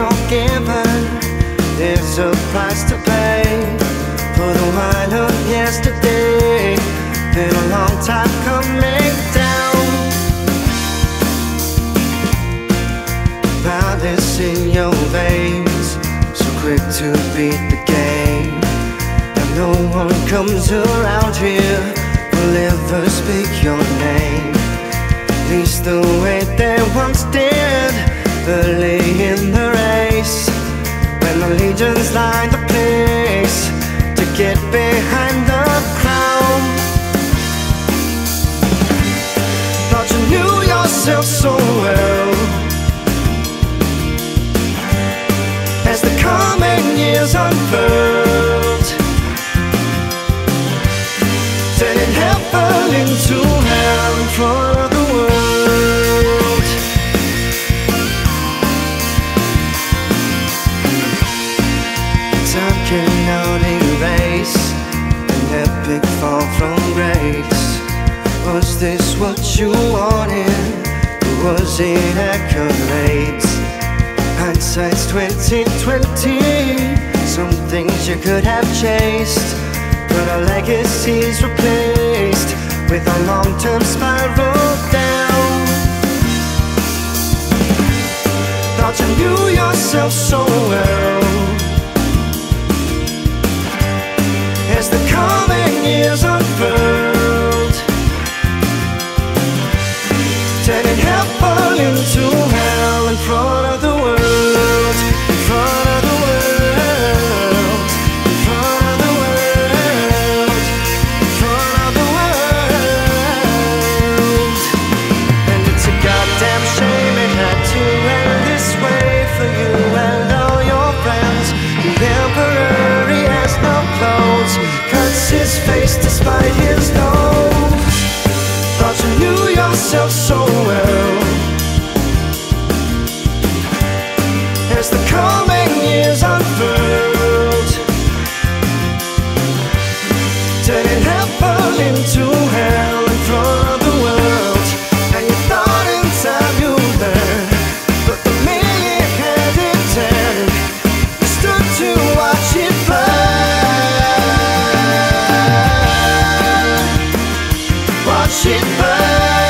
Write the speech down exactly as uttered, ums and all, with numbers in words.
you're given, there's a price to pay for the wine of yesterday. Been a long time coming down. Malice in your veins, so quick to beat the game. And no one comes around here will ever speak your name, at least the way they once did early in the race, when the legions lined the place to get behind the crown. Thought you knew yourself so well, as the coming years unfurled, turning heaven into hell in front of the world. Time cannot erase an epic fall from grace. Was this what you wanted, or was it accolades? Hindsight's twenty twenty. Some things you could have chased, but our legacy's replaced with a long-term spiral down. Thought you knew yourself so well, as the coming years unfurled, turning heaven into hell in front of the world, in front of the world, in front of the world, in front of the world. And it's a goddamn shame it had to end this way for you and all your friends. The emperor, he has no clothes, cuts his face despite his nose. Thought you knew yourself so well, as the coming years unfurled, turning heaven into hell in front of the world. And you thought in time you'd learn, but the minute you had it turned, you stood to watch it burn, watch it burn.